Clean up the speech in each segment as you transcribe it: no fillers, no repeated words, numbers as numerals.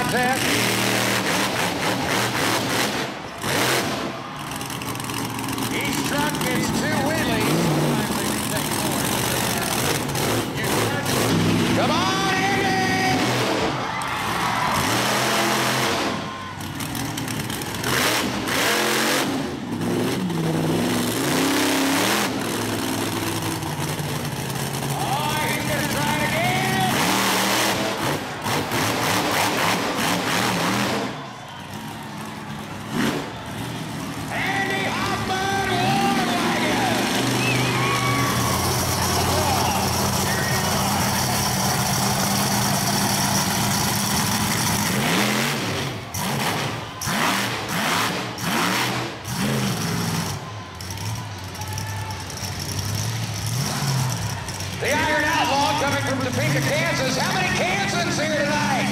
contest. Each truck gets 2 wheelies. Come on, Andy! The Iron Outlaw coming from Topeka, Kansas. How many Kansans here tonight?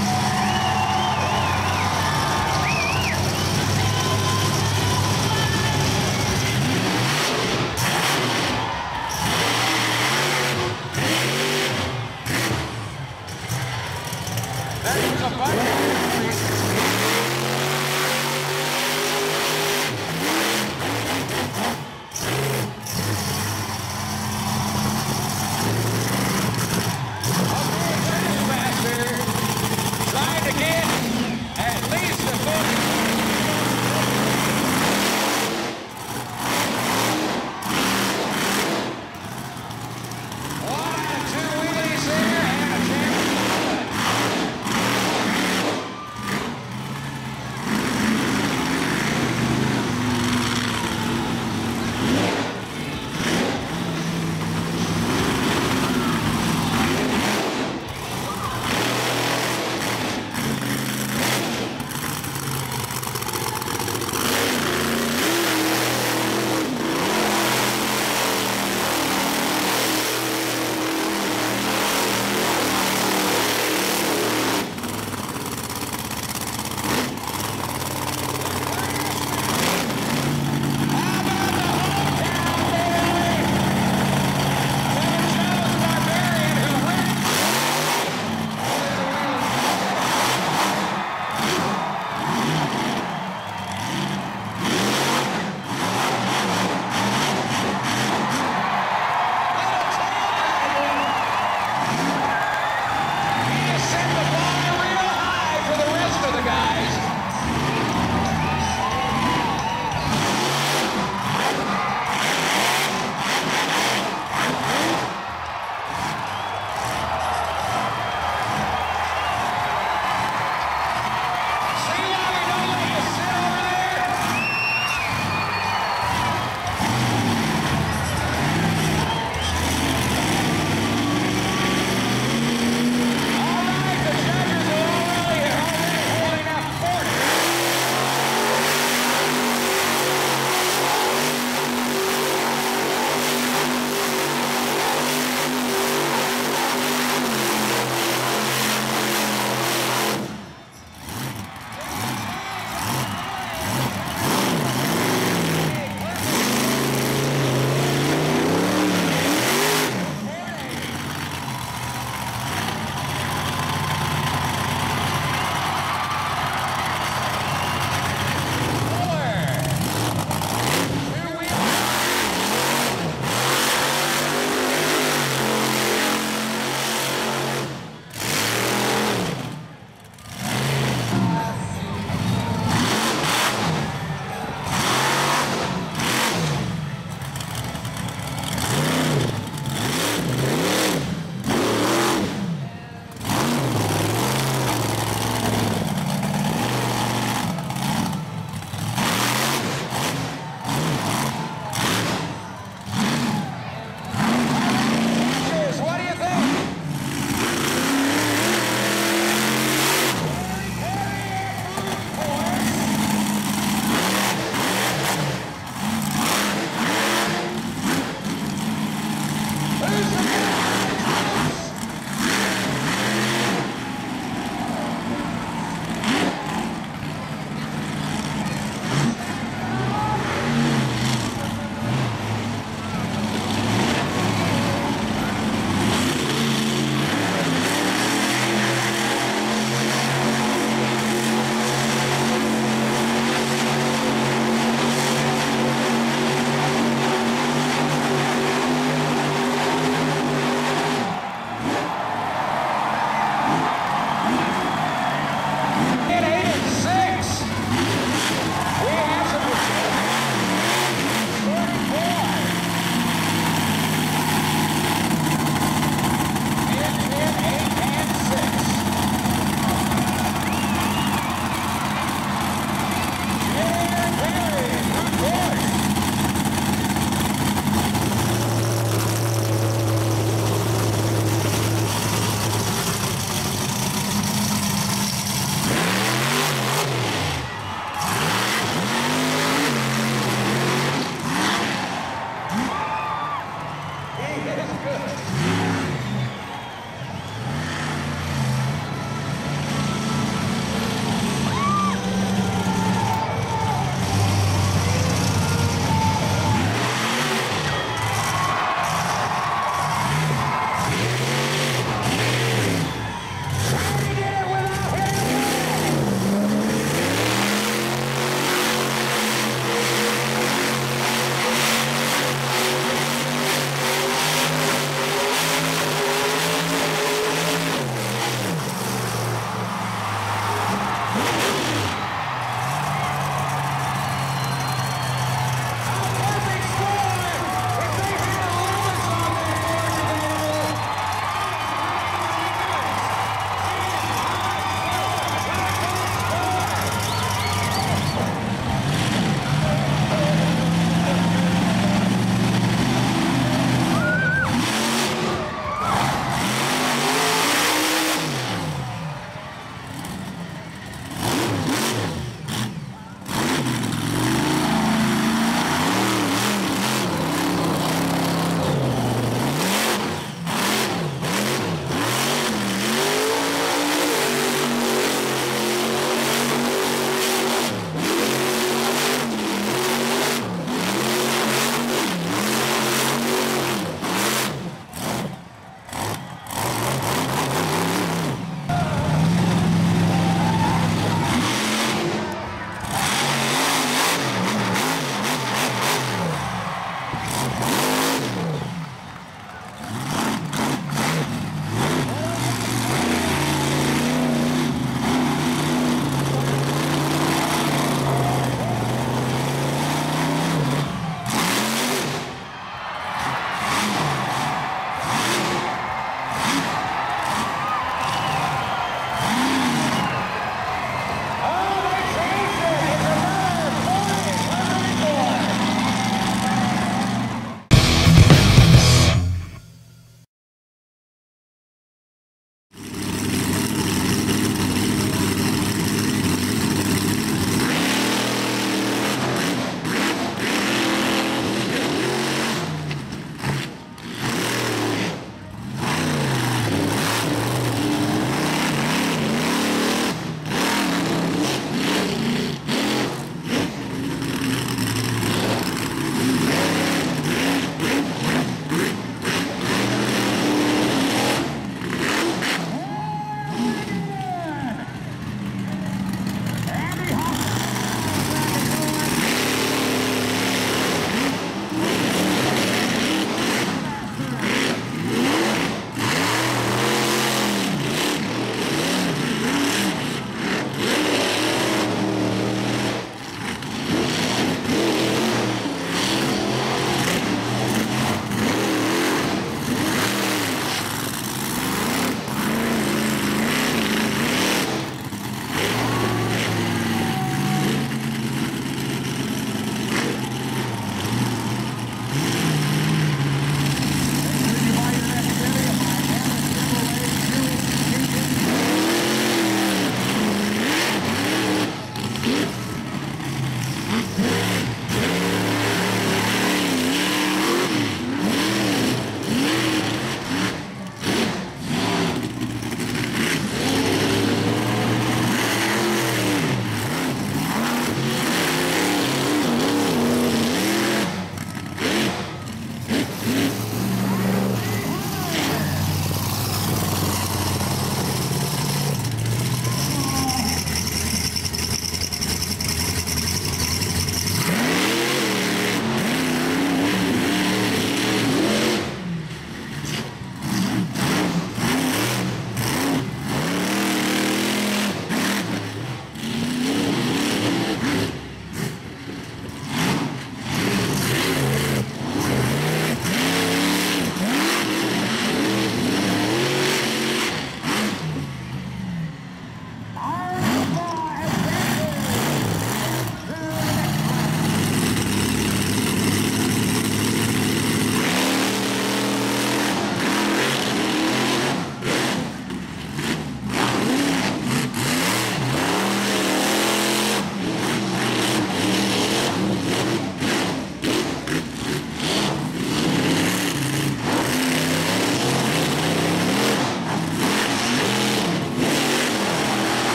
That is a fight.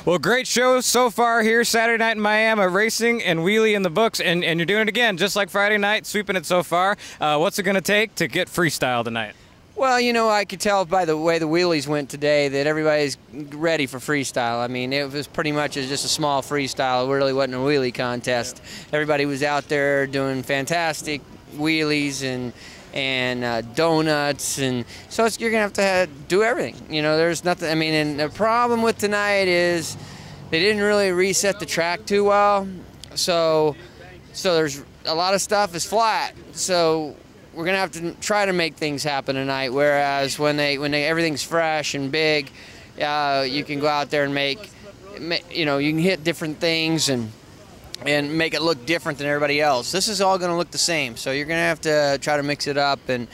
Well, great show so far here Saturday night in Miami, racing and wheelie in the books, and you're doing it again, just like Friday night, sweeping it so far. What's it going to take to get freestyle tonight? Well, you know, I could tell by the way the wheelies went today that everybody's ready for freestyle. I mean, it was pretty much just a small freestyle. It really wasn't a wheelie contest. Everybody was out there doing fantastic wheelies and donuts, and so you're gonna have to do everything. You know, there's nothing. I mean, and the problem with tonight is they didn't really reset the track too well, so there's a lot of stuff is flat. So we're gonna have to try to make things happen tonight. Whereas when everything's fresh and big, you can go out there and make, you know, you can hit different things and make it look different than everybody else. This is all gonna look the same. So you're gonna have to try to mix it up and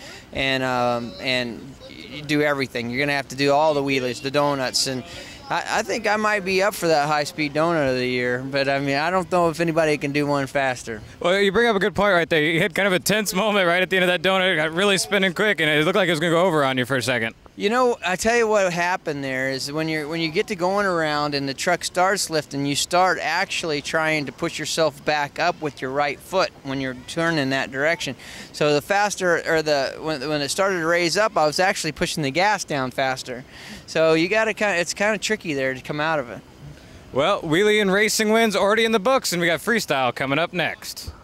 do everything. You're gonna have to do all the wheelies, the donuts, and I think I might be up for that high-speed donut of the year, but I mean, I don't know if anybody can do one faster. Well, you bring up a good point right there. You hit kind of a tense moment right at the end of that donut. It got really spinning quick, and it looked like it was going to go over on you for a second. You know, I tell you what happened there is when you get to going around and the truck starts lifting, you start actually trying to push yourself back up with your right foot when you're turning that direction. So the faster, or when it started to raise up, I was actually pushing the gas down faster. So you got to it's kind of tricky there to come out of it. Well, wheelie and racing wins already in the books, and we got freestyle coming up next.